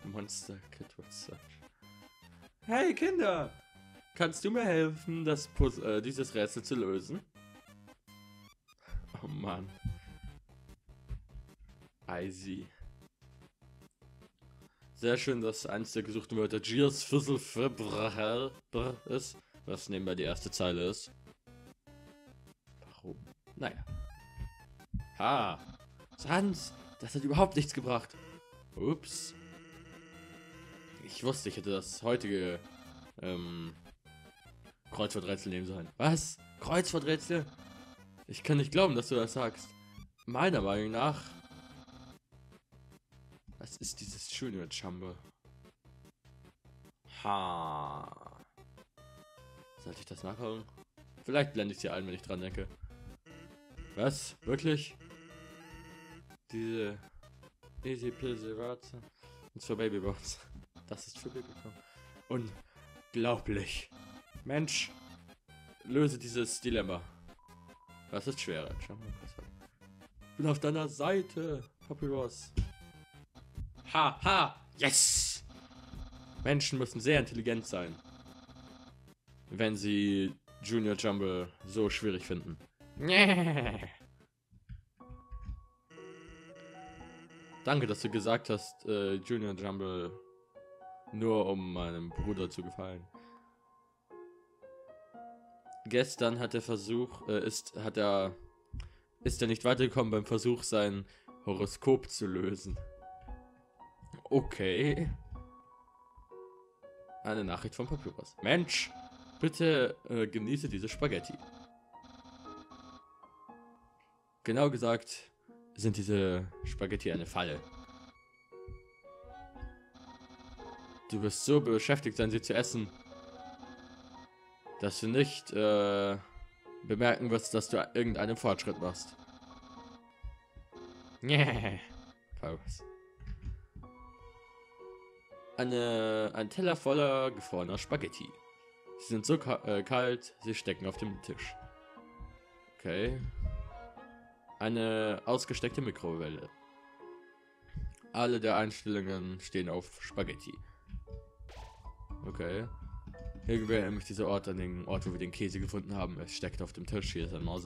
Monster Kid was such. Hey Kinder! Kannst du mir helfen, dieses Rätsel zu lösen? Oh Mann. Easy. Sehr schön, dass eins der gesuchten Wörter Gears Fizzle ist, was nebenbei die erste Zeile ist. Warum? Naja. Ha! Sans! Das hat überhaupt nichts gebracht. Ups. Ich wusste, ich hätte das heutige Kreuzworträtsel nehmen sollen. Was? Kreuzworträtsel? Ich kann nicht glauben, dass du das sagst. Meiner Meinung nach. Was ist dieses Junior Jumble? Ha. Sollte ich das nachholen? Vielleicht blende ich sie ein, wenn ich dran denke. Was? Wirklich? Diese Easy Pilze Wörter. Das ist für Babybots. Das ist für Babybots. Unglaublich. Mensch, löse dieses Dilemma. Was ist schwerer? Ich bin auf deiner Seite, Papyrus. Ha, ha, yes! Menschen müssen sehr intelligent sein, wenn sie Junior Jumble so schwierig finden. Danke, dass du gesagt hast, Junior Jumble nur um meinem Bruder zu gefallen. Gestern hat der Versuch, ist er nicht weitergekommen beim Versuch, sein Horoskop zu lösen. Okay. Eine Nachricht von Papyrus. Mensch, bitte genieße diese Spaghetti. Genau gesagt sind diese Spaghetti eine Falle. Du wirst so beschäftigt sein, sie zu essen, dass du nicht bemerken wirst, dass du irgendeinen Fortschritt machst. Papyrus. Ein Teller voller gefrorener Spaghetti. Sie sind so kalt, sie stecken auf dem Tisch. Okay. Eine ausgesteckte Mikrowelle. Alle der Einstellungen stehen auf Spaghetti. Okay. Hier gewählt nämlich dieser Ort an den Ort, wo wir den Käse gefunden haben. Es steckt auf dem Tisch. Hier ist ein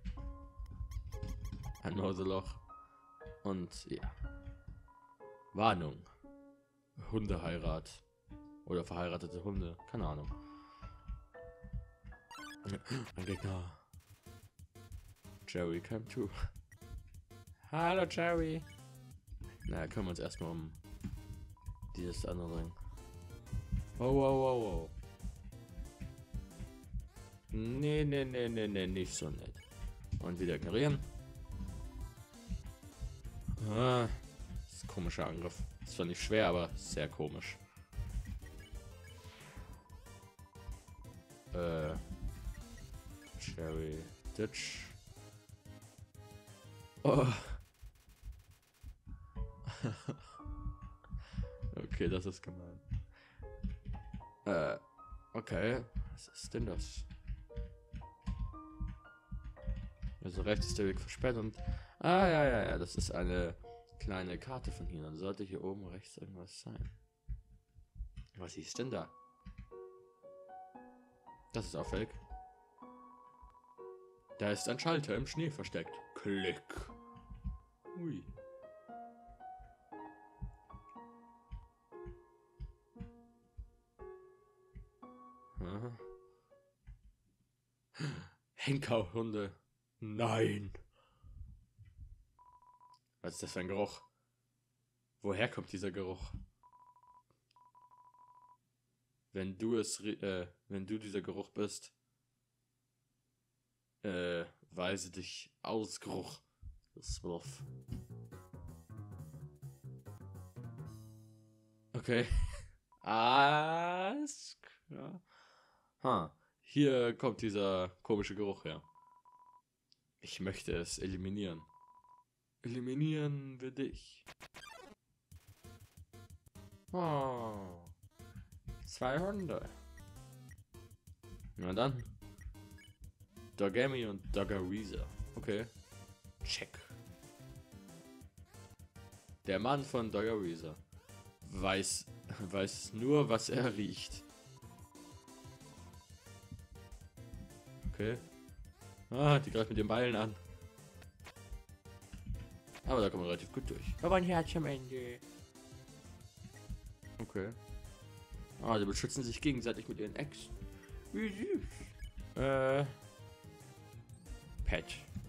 Mauseloch. Und ja. Warnung. Hundeheirat. Oder verheiratete Hunde. Keine Ahnung. Ein Gegner. Jerry, come to. Hallo Jerry. Na, kümmern wir uns erstmal um dieses andere Ding. Wow. Nee, nicht so nett. Und wieder ignorieren. Das ist ein komischer Angriff. Ist zwar nicht schwer, aber sehr komisch. Cherry Ditch. Oh. Okay, das ist gemein. Okay. Was ist denn das? Also rechts ist der Weg versperrt und... ja, das ist eine kleine Karte von hier. Dann sollte hier oben rechts irgendwas sein. Was ist denn da? Das ist auffällig. Da ist ein Schalter im Schnee versteckt. Klick. Ui. Aha. Henkerhunde. Nein. Was ist das für ein Geruch? Woher kommt dieser Geruch? Wenn du dieser Geruch bist, weise dich aus, Geruch. Das Wurf. Okay. Alles klar. Hier kommt dieser komische Geruch her. Ich möchte es eliminieren. Eliminieren wir dich. Oh. 2 Hunde. Na dann. Dogami und Dogariza. Okay. Check. Der Mann von Dogariza. weiß nur, was er riecht. Okay. Ah, die greift mit den Beilen an. Aber da kommt man relativ gut durch. Aber ein Herz am Ende. Okay. Ah, die beschützen sich gegenseitig mit ihren Äxten. Wie süß. Pet.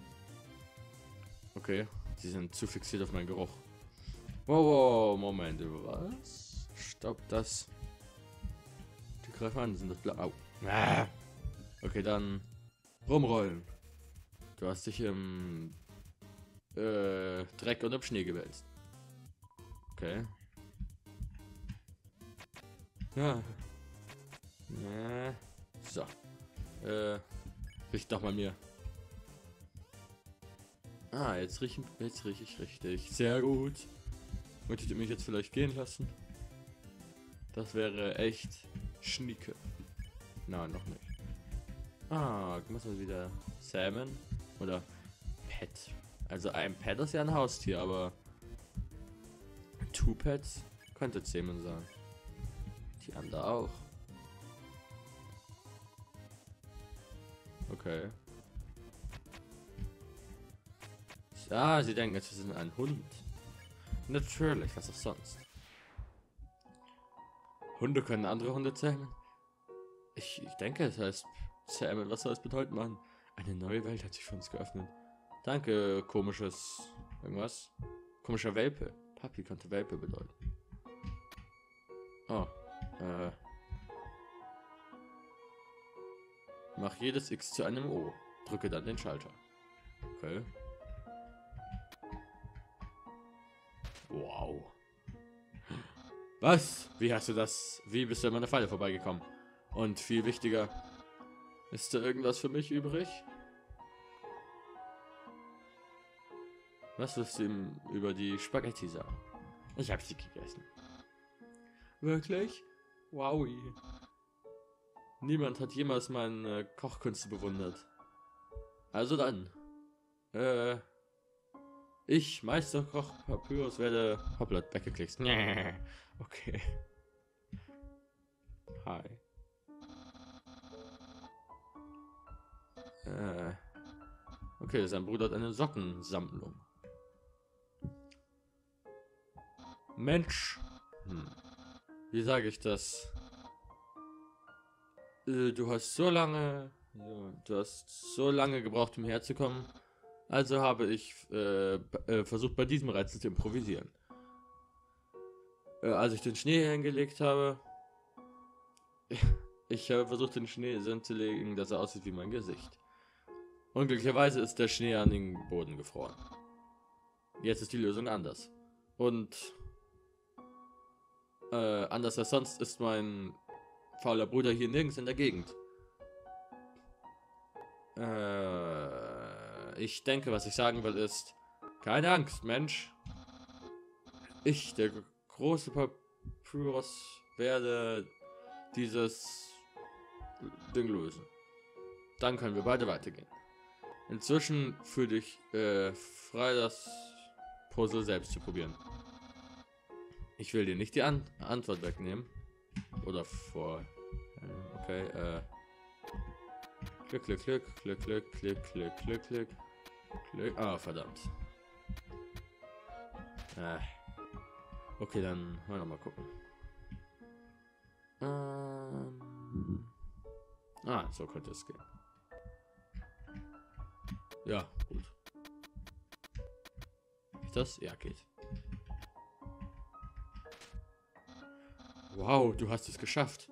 Okay. Sie sind zu fixiert auf meinen Geruch. Wow, wow, Moment. Was? Stopp das. Die greifen an, sind das blau. Au. Ah. Okay, dann rumrollen. Du hast dich im Dreck und im Schnee gewälzt. Okay. Ja. Ja. So. Riecht doch mal mir. Ah, jetzt rieche ich richtig. Sehr gut. Möchtet ihr mich jetzt vielleicht gehen lassen? Das wäre echt schnicke. Nein, noch nicht. Ah, was ist wieder? Salmon? Oder Pet? Also ein Pet ist ja ein Haustier, aber Two Pets könnte Salmon sein. Die andere auch. Okay. Ah, sie denken, es ist ein Hund. Natürlich, was auch sonst. Hunde können andere Hunde zähmen. Ich denke, es heißt zähmen. Was soll es bedeuten, Mann? Eine neue Welt hat sich für uns geöffnet. Danke, komisches... Irgendwas? Komischer Welpe. Papi könnte Welpe bedeuten. Oh. Mach jedes X zu einem O. Drücke dann den Schalter. Okay. Wow. Was? Wie hast du das? Wie bist du an meiner Falle vorbeigekommen? Und viel wichtiger, ist da irgendwas für mich übrig? Was wirst du ihm über die Spaghetti sagen? Ich habe sie gegessen. Wirklich? Wow. Niemand hat jemals meine Kochkünste bewundert. Also dann. Ich, Meisterkoch Papyrus, werde hoppla weggeklickt. Okay. Hi. Okay, sein Bruder hat eine Sockensammlung. Mensch. Wie sage ich das? Du hast so lange gebraucht, um herzukommen. Also habe ich versucht, bei diesem Rätsel zu improvisieren. Als ich den Schnee hingelegt habe, ich habe versucht, den Schnee so zu legen, dass er aussieht wie mein Gesicht. Unglücklicherweise ist der Schnee an den Boden gefroren. Jetzt ist die Lösung anders. Und anders als sonst ist mein fauler Bruder hier nirgends in der Gegend. Ich denke, was ich sagen will, ist: Keine Angst, Mensch. Ich, der große Papyrus, werde dieses Ding lösen. Dann können wir beide weitergehen. Inzwischen fühle ich frei, das Puzzle selbst zu probieren. Ich will dir nicht die Antwort wegnehmen. Oder vor... Okay, Klick, klick, klick, klick, klick, klick, klick, klick, klick, klick. Ah, verdammt. Okay, dann wollen wir noch mal gucken. So könnte es gehen. Ja, gut. Geht das? Ja, geht. Wow, du hast es geschafft.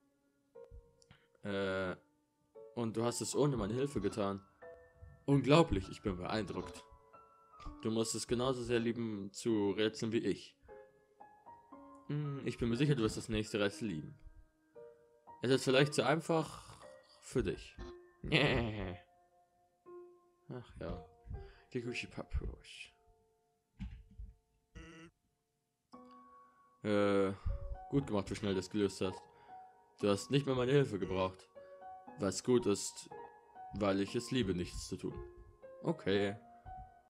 Und du hast es ohne meine Hilfe getan. Unglaublich, ich bin beeindruckt. Du musst es genauso sehr lieben zu rätseln wie ich. Ich bin mir sicher, du wirst das nächste Rätsel lieben. Es ist vielleicht zu einfach für dich. Ach ja. Gigushi Papyrus. Gut gemacht, wie schnell du das gelöst hast. Du hast nicht mehr meine Hilfe gebraucht. Was gut ist, weil ich es liebe, nichts zu tun. Okay.